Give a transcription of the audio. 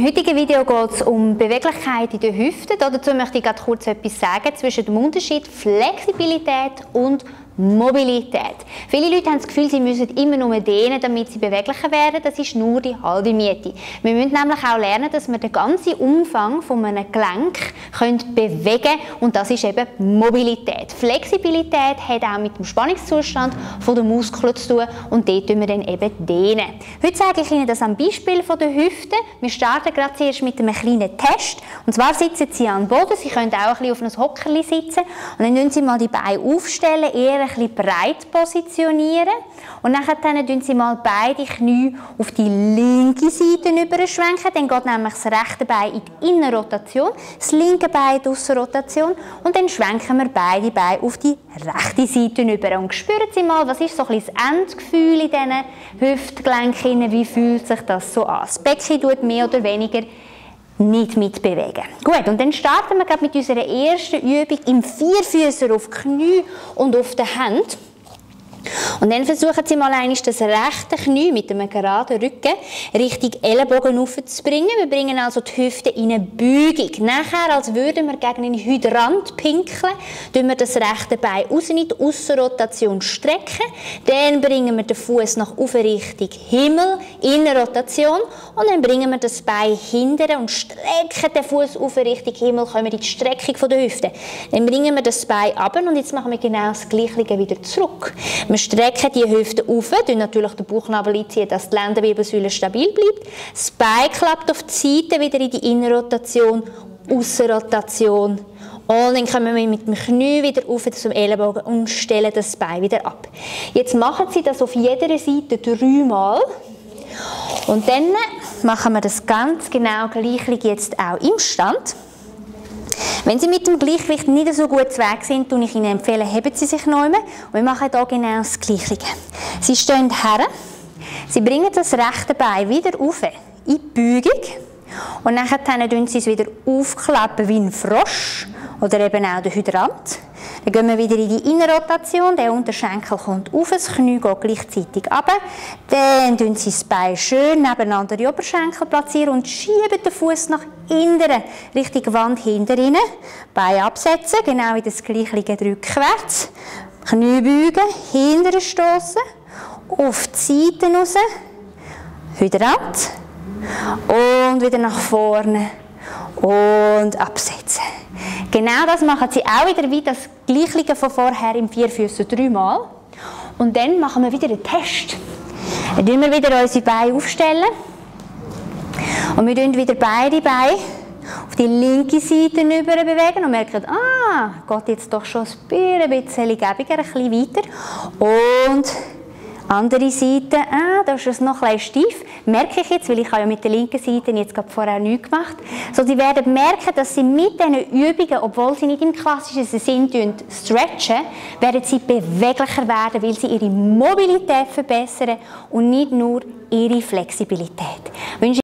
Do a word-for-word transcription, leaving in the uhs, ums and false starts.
heutigen Video geht es um Beweglichkeit in den Hüften. Dazu möchte ich gerade kurz etwas sagen zwischen dem Unterschied Flexibilität und Mobilität. Viele Leute haben das Gefühl, sie müssen immer nur dehnen, damit sie beweglicher werden. Das ist nur die halbe Miete. Wir müssen nämlich auch lernen, dass wir den ganzen Umfang von einem Gelenk können bewegen können, und das ist eben Mobilität. Flexibilität hat auch mit dem Spannungszustand der Muskeln zu tun, und dort tun wir dann eben dehnen. Heute zeige ich Ihnen das am Beispiel von der Hüfte. Wir starten gerade zuerst mit einem kleinen Test. Und zwar sitzen Sie am Boden. Sie können auch ein bisschen auf einem Hockerli sitzen. Und dann stellen Sie mal die Beine aufstellen, eher ein bisschen breit positionieren, und dann tun Sie mal beide Knie auf die linke Seite überschwenken. Dann geht nämlich das rechte Bein in die Innenrotation, das linke Bein in die Aussenrotation, und dann schwenken wir beide Beine auf die rechte Seite über. Und spüren Sie mal, was ist so ein bisschen das Endgefühl in diesen Hüftgelenken, wie fühlt sich das so an? Das Becken tut mehr oder weniger nicht mitbewegen. Gut, und dann starten wir gerade mit unserer ersten Übung im Vierfüßer auf die Knie und auf die Hände. Und dann versuchen Sie mal einmal das rechte Knie mit einem geraden Rücken Richtung Ellenbogen aufzubringen. Wir bringen also die Hüfte in eine Beugung. Nachher, als würden wir gegen einen Hydrant pinkeln, tun wir das rechte Bein raus in die Aussenrotation strecken. Dann bringen wir den Fuß nach oben Richtung Himmel, Innenrotation. Und dann bringen wir das Bein hinten und strecken den Fuß auf Richtung Himmel, kommen in die Streckung der Hüfte. Dann bringen wir das Bein ab, und jetzt machen wir genau das Gleiche wieder zurück. Wir strecken die Hüfte auf, tun natürlich den Bauchnabel einziehen, dass die Lendenwirbelsäule stabil bleibt. Das Bein klappt auf die Seite, wieder in die Innenrotation, Aussenrotation. Und dann kommen wir mit dem Knie wieder auf zum Ellenbogen und stellen das Bein wieder ab. Jetzt machen Sie das auf jeder Seite dreimal. Und dann machen wir das ganz genau gleich jetzt auch im Stand. Wenn Sie mit dem Gleichgewicht nicht so gut zu Weg sind, empfehle ich Ihnen, heben Sie sich noch einmal. Und wir machen hier genau das Gleiche. Sie stehen her, Sie bringen das rechte Bein wieder auf in die Beugung. Und dann tun Sie es wieder aufklappen wie ein Frosch oder eben auch der Hydrant. Dann gehen wir wieder in die Innenrotation, der Unterschenkel kommt auf, das Knie geht gleichzeitig runter. Dann tun Sie das Bein schön nebeneinander die Oberschenkel platzieren und schieben den Fuß nach innen, Richtung Wand hinter Ihnen. Bein absetzen, genau wie das gleiche rückwärts. Knie beugen, hinterher stoßen, auf die Seite raus, Hydrant und wieder nach vorne und absetzen. Genau das machen Sie auch wieder wie das Gleiche von vorher im Vierfüßer dreimal. Und dann machen wir wieder einen Test. Dann stellen wir wieder unsere Beine aufstellen. Und wir bewegen wieder beide Beine auf die linke Seite über bewegen und merken, ah, geht jetzt doch schon ein bisschen gäbiger, ein bisschen weiter. Und andere Seite, ah, da ist es noch ein bisschen steif. Merke ich jetzt, weil ich habe ja mit der linken Seite jetzt gerade vorher nichts gemacht. So, Sie werden merken, dass Sie mit diesen Übungen, obwohl Sie nicht im klassischen Sinn stretchen, werden Sie beweglicher werden, weil Sie Ihre Mobilität verbessern und nicht nur Ihre Flexibilität.